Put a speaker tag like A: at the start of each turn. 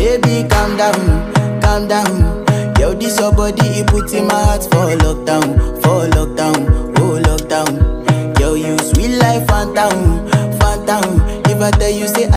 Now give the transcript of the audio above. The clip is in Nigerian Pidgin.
A: Baby, calm down. Yo, this your body, it puts in my heart for lockdown, oh lockdown. Yo, you sweet life, phantom. If I tell you